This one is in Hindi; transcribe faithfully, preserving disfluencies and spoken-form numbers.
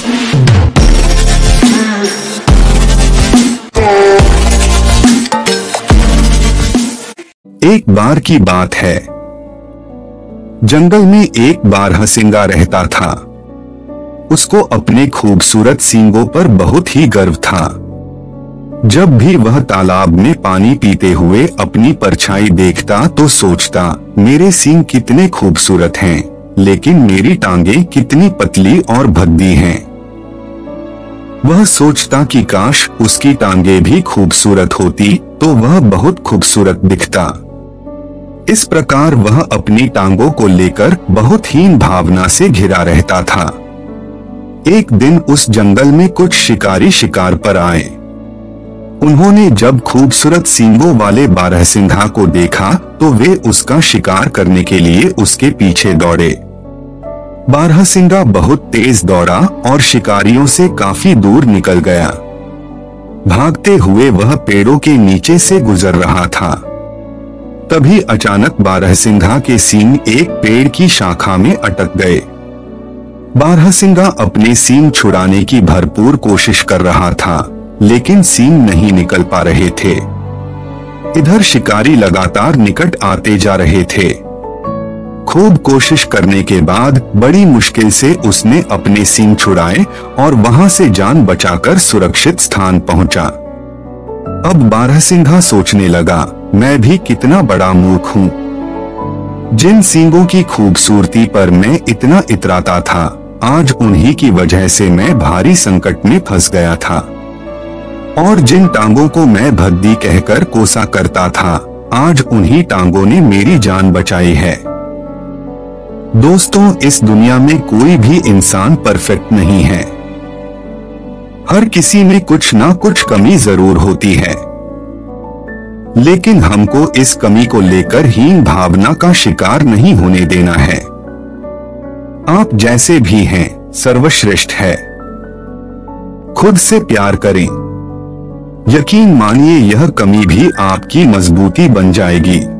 एक बार की बात है, जंगल में एक बारहसिंगा रहता था। उसको अपने खूबसूरत सींगों पर बहुत ही गर्व था। जब भी वह तालाब में पानी पीते हुए अपनी परछाई देखता तो सोचता, मेरे सींग कितने खूबसूरत हैं, लेकिन मेरी टांगें कितनी पतली और भद्दी हैं। वह सोचता कि काश उसकी टांगें भी खूबसूरत होती तो वह बहुत खूबसूरत दिखता। इस प्रकार वह अपनी टांगों को लेकर बहुत हीन भावना से घिरा रहता था। एक दिन उस जंगल में कुछ शिकारी शिकार पर आए। उन्होंने जब खूबसूरत सींगों वाले बारहसिंघा को देखा तो वे उसका शिकार करने के लिए उसके पीछे दौड़े। बारहसिंगा बहुत तेज दौड़ा और शिकारियों से काफी दूर निकल गया। भागते हुए वह पेड़ों के नीचे से गुजर रहा था। तभी अचानक बारहसिंघा के सींग एक पेड़ की शाखा में अटक गए। बारहसिंगा अपने सींग छुड़ाने की भरपूर कोशिश कर रहा था, लेकिन सींग नहीं निकल पा रहे थे। इधर शिकारी लगातार निकट आते जा रहे थे। खूब कोशिश करने के बाद बड़ी मुश्किल से उसने अपने सींग छुड़ाए और वहां से जान बचाकर सुरक्षित स्थान पहुंचा। अब बारहसिंघा सोचने लगा, मैं भी कितना बड़ा मूर्ख हूँ। जिन सींगों की खूबसूरती पर मैं इतना इतराता था, आज उन्हीं की वजह से मैं भारी संकट में फंस गया था। और जिन टांगों को मैं भद्दी कहकर कोसा करता था, आज उन्हीं टांगों ने मेरी जान बचाई है। दोस्तों, इस दुनिया में कोई भी इंसान परफेक्ट नहीं है। हर किसी में कुछ ना कुछ कमी जरूर होती है, लेकिन हमको इस कमी को लेकर हीन भावना का शिकार नहीं होने देना है। आप जैसे भी हैं, सर्वश्रेष्ठ है। खुद से प्यार करें। यकीन मानिए, यह कमी भी आपकी मजबूती बन जाएगी।